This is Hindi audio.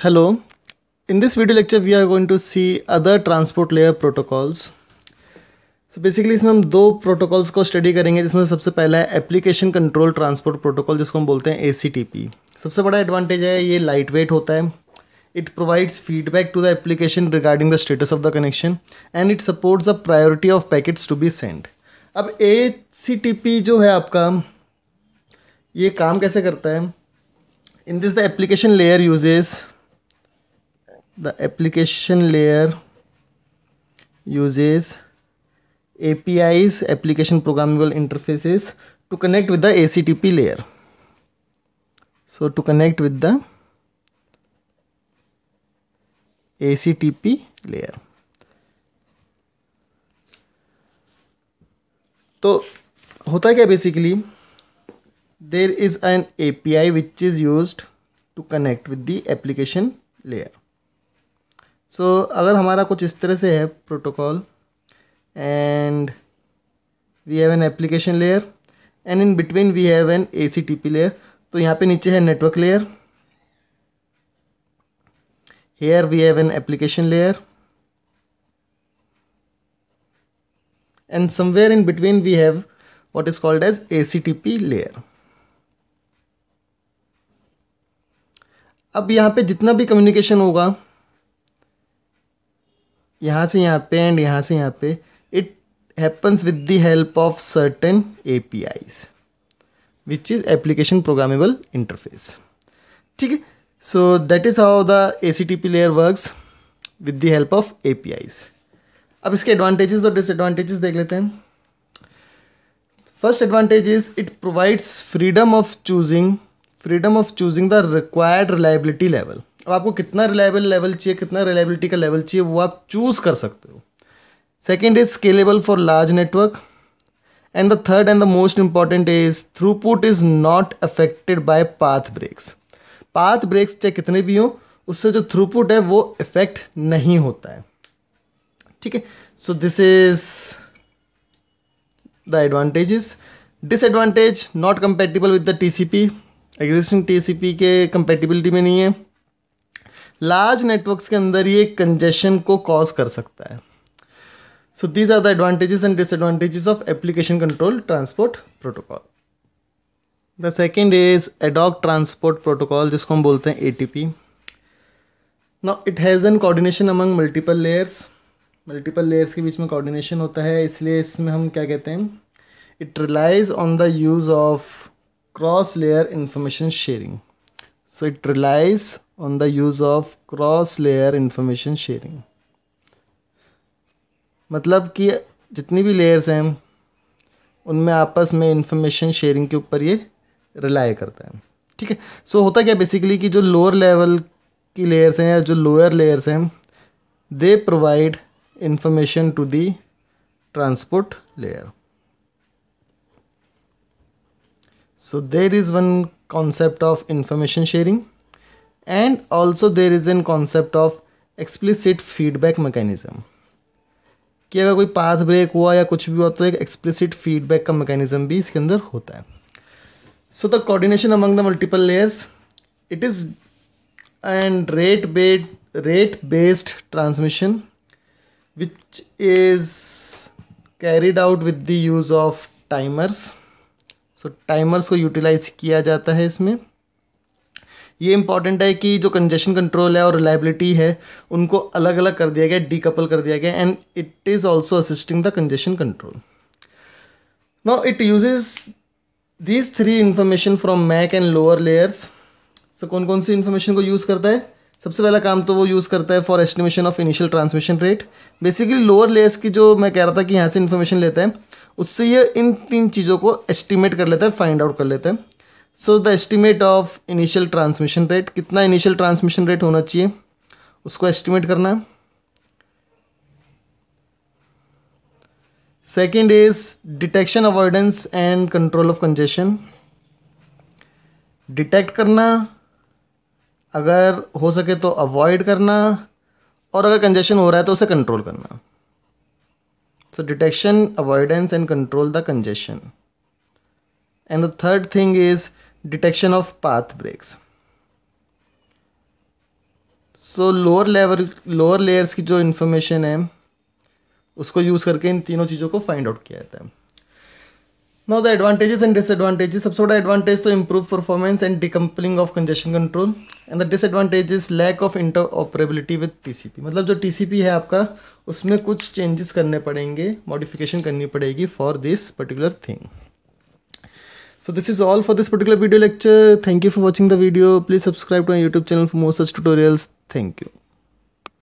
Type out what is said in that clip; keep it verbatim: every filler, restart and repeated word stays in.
Hello, in this video lecture we are going to see other transport layer protocols. So basically इसमें हम दो protocols को study करेंगे, जिसमें सबसे पहला है एप्लीकेशन कंट्रोल ट्रांसपोर्ट प्रोटोकॉल, जिसको हम बोलते हैं ए सी टी पी. सबसे बड़ा एडवांटेज है ये लाइट वेट होता है. It provides feedback to the application regarding the status of the connection and it supports the priority of packets to be send. अब ए सी टी पी जो है आपका, ये काम कैसे करता है? In this the application layer uses the application layer uses A P Is, application programmable interfaces, to connect with the A C T P layer. So to connect with the A C T P layer. तो होता है क्या basically? There is an A P I which is used to connect with the application layer. So so, अगर हमारा कुछ इस तरह से है protocol and we have an application layer and in between we have an A C T P layer. तो यहाँ पे नीचे है network layer, here we have an application layer and somewhere in between we have what is called as A C T P layer. अब यहाँ पे जितना भी कम्युनिकेशन होगा, यहाँ से यहाँ पे एंड यहाँ से यहाँ पे, it happens with the help of certain A P Is which is application programmable interface. ठीक है, so that is how the A C T P layer works with the help of A P Is. अब इसके एडवांटेजेस और डिसएडवांटेजेस देख लेते हैं. First advantage is it provides freedom of choosing freedom of choosing the required reliability level. अब आपको कितना रिलायबल लेवल चाहिए, कितना रिलायबिलिटी का लेवल चाहिए, वो आप चूज़ कर सकते हो. Second is scalable for large network and the third and the most important is throughput is not affected by path breaks. Path breaks चाहे कितने भी हो, उससे जो थ्रूपुट है वो इफेक्ट नहीं होता है. ठीक है, so this is the advantages. Disadvantage, not compatible with the T C P. Existing T C P के कंपेटिबिलिटी में नहीं है. लार्ज नेटवर्क्स के अंदर ये कंजेशन को कॉज कर सकता है. So these are the advantages and disadvantages of application control transport protocol. The second is ad hoc transport protocol, जिसको हम बोलते हैं A T P. Now it has an coordination among multiple layers. Multiple layers के बीच में कोऑर्डिनेशन होता है, इसलिए इसमें हम क्या कहते हैं, it relies on the use of cross layer information sharing. So it relies on the use of cross layer information sharing. मतलब कि जितनी भी लेयर्स हैं उनमें आपस में इंफॉर्मेशन शेयरिंग के ऊपर ये रिलाई करता है. ठीक है, सो so, होता क्या बेसिकली कि जो लोअर लेवल की लेयर्स हैं या जो लोअर लेयर्स हैं, they provide information to the transport layer. So there is one concept of information sharing and also there is an concept of explicit feedback mechanism. कि अगर कोई पाथ ब्रेक हुआ या कुछ भी हुआ तो एक explicit feedback का mechanism भी इसके अंदर होता है. So the coordination among the multiple layers, it is and rate based rate based transmission which is carried out with the use of timers. So timers को utilize किया जाता है इसमें. ये इंपॉर्टेंट है कि जो कंजेशन कंट्रोल है और रिलायबिलिटी है उनको अलग अलग कर दिया गया, डीकपल कर दिया गया, and it is also assisting the congestion control. Now it uses these three information from MAC and lower layers. तो कौन कौन सी इंफॉर्मेशन को यूज़ करता है? सबसे पहला काम तो वो यूज़ करता है for estimation of initial transmission rate. Basically lower layers की जो मैं कह रहा था कि यहाँ से इन्फॉर्मेशन लेता है, उससे ये इन तीन चीज़ों को एस्टिमेट कर लेता है, फाइंड आउट कर लेता है. So the estimate of initial transmission rate, कितना इनिशियल ट्रांसमिशन रेट होना चाहिए उसको एस्टिमेट करना है. Second is detection, avoidance and control of congestion. Detect करना, अगर हो सके तो अवॉइड करना, और अगर कंजेशन हो रहा है तो उसे कंट्रोल करना. So detection, avoidance and control the congestion. And the third thing is detection of path breaks. So lower level lower layers की जो इन्फॉर्मेशन है उसको यूज़ करके इन तीनों चीज़ों को फाइंड आउट किया जाता है। Now the advantages and disadvantages. सबसे बड़ा एडवांटेज तो improve performance and decoupling of congestion control, and the disadvantage is lack of interoperability with TCP. मतलब जो टीसीपी है आपका उसमें कुछ चेंजेस करने पड़ेंगे, मॉडिफिकेशन करनी पड़ेगी for this particular thing. So this is all for this particular video lecture. Thank you for watching the video. Please subscribe to my YouTube channel for more such tutorials. Thank you.